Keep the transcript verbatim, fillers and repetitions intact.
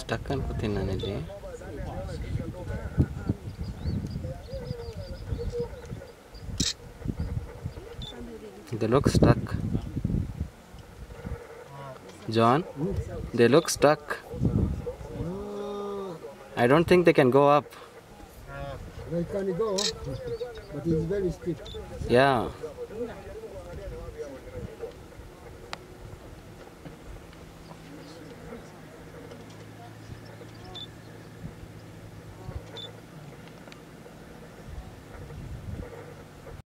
ಸ್ಟಕ್ ಅನ್ಕೋತೀನಿ ನಾನಿಲ್ಲಿ. They look stuck. John, they look stuck. I don't think they can go up. They can go, but it's very steep. Yeah.